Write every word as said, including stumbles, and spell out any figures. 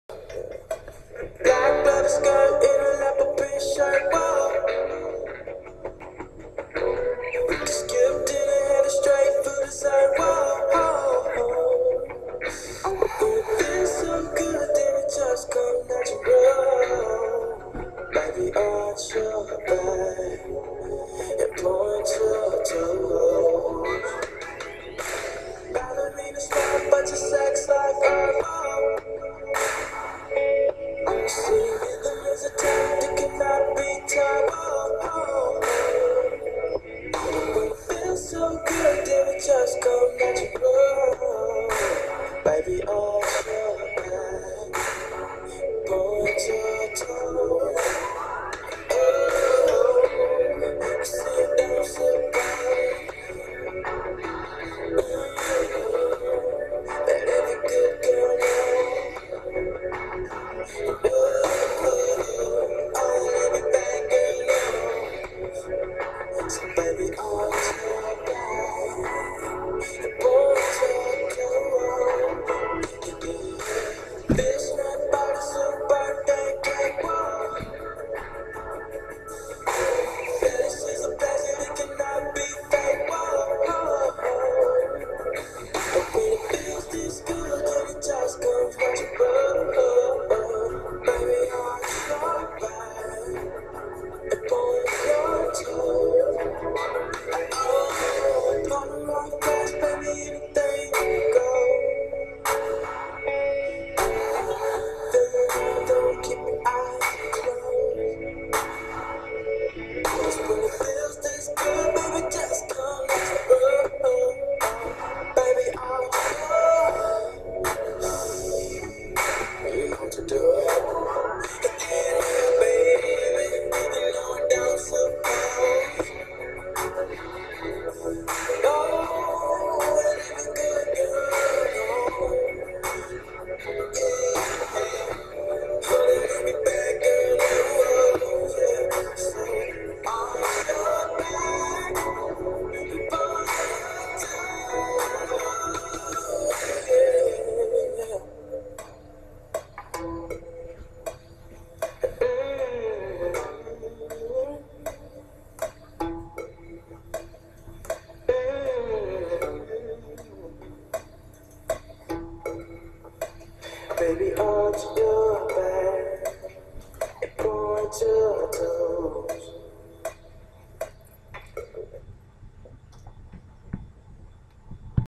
Black leather skirt in a leopard print shirt, whoa. Skipped in and headed straight for the side, whoa. It feels so good, then it just come natural. Baby, arch your back and point your toes. Ballerina style, but your sex like oh. I'm seeing rhythm is a tactic that cannot be taught. Oh, oh. It feels so good, then it just come natural. Baby, arch your back, point your toes. Oh, sit down, sit down. Let every good girl know. Oh, let every bad girl know. So baby, arch your back, point your toes. Fish not body, so birthday cake, whoa. This is a blessing, it cannot be fake, whoa. But when it feels this good, then it just comes natural. Baby, arch your back and point your toes. Oh, on the wrong glass, baby, anything you go. Feeling don't keep your eyes closed. 'Cause when it feels this good, baby, just come natural. Baby, arch your back, you know what to do. Yeah, baby, you know it down so cold. Oh, let every good girl know. Yeah, let every bad girl know. Yeah, so arch your back, boy, yeah. Baby, arch your back and point to